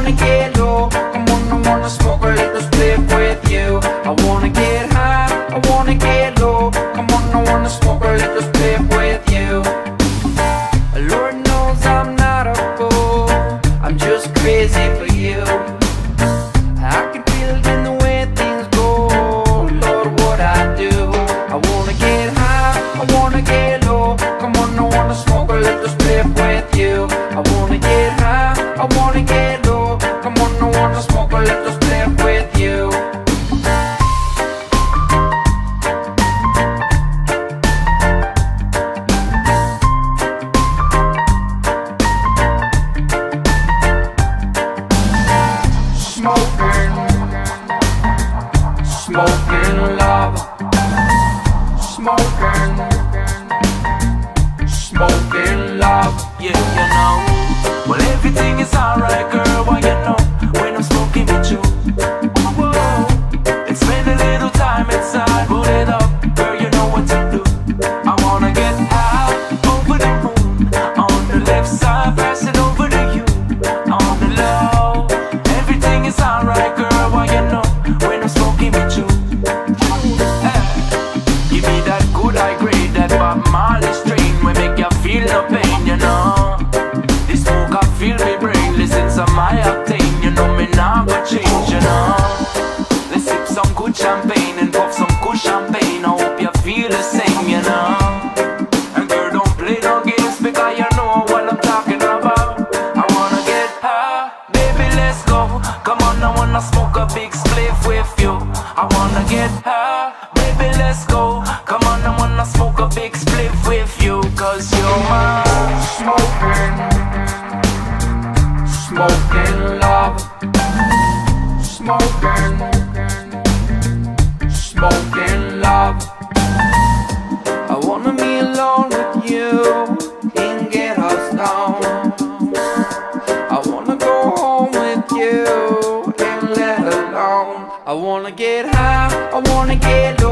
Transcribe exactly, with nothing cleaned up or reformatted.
wanna get low. Come on, I wanna smoke a little spliff with you. I wanna get high, I wanna get low. Come on, I wanna smoke a little spliff with you. Lord knows I'm not a fool, I'm just crazy for you. I can feel it in the way things go. Lord, what I do. I wanna get high, I wanna get low. Come on, I wanna smoke a little spliff with you. I wanna get high, I wanna get low. Come on, I wanna smoke a little spliff with you. Smoking, smoking love. Smoking, smoking love. Yeah, you know. Well, everything is alright, girl. Why you know when I'm smoking with you? Whoa, and spend a little time inside. Roll it up, girl. You know what to do. I wanna get high over the moon on the left side, pass it over to you on the low. Everything is alright, girl. Why you know when I'm smoking with you? Hey, give me that good high grade, that Bob Marley strain, we make you feel no pain, you know. This smoke I feel me brain, listen to my octane, you know me now go change, you know. Let's sip some good champagne and puff some good champagne. I hope you feel the same, you know. And girl, don't play no games because you know what I'm talking about. I wanna get high, baby, let's go. Come on, I wanna smoke a big spliff with you. I wanna get high, baby, let's go. Come on, I wanna smoke a big spliff with you, cause you're my Smoking, smoking love. Smoking, smoking love. I wanna be alone with you and get us down. I wanna go home with you and let alone. I wanna get high, I wanna get low.